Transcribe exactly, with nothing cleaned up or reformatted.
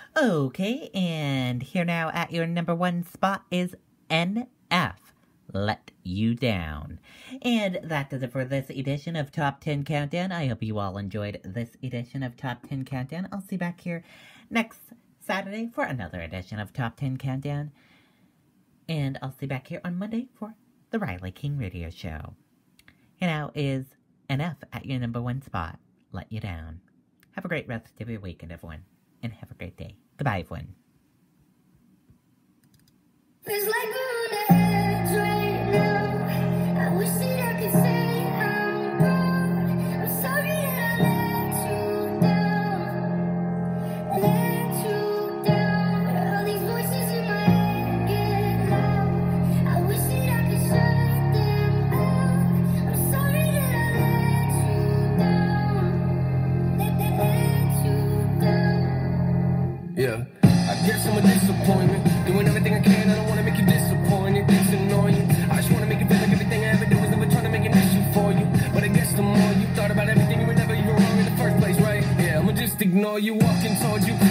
Okay, and here now at your number one spot is N F, Let You Down. And that does it for this edition of Top ten Countdown. I hope you all enjoyed this edition of Top ten Countdown. I'll see you back here next Saturday for another edition of Top ten Countdown. And I'll see you back here on Monday for the Riley King Radio Show. And now is N F at your number one spot, Let You Down. Have a great rest of your weekend, everyone. And have a great day. Goodbye, everyone. It's like we're on the edge right now. I wish that I could say I'm gone. I'm sorry that I let you down. Let you down. All these voices in my head get loud. I wish that I could shut them out. I'm sorry that I let you down. Let, let, let you down. Yeah, I guess I'm a disappointment. Doing everything I can, I don't wanna make you disappointed. It's annoying. I just wanna make you feel like everything I ever do was never trying to make an issue for you. But I guess the more you thought about everything, you were never you were wrong in the first place, right? Yeah, I'ma just ignore you, walking towards you.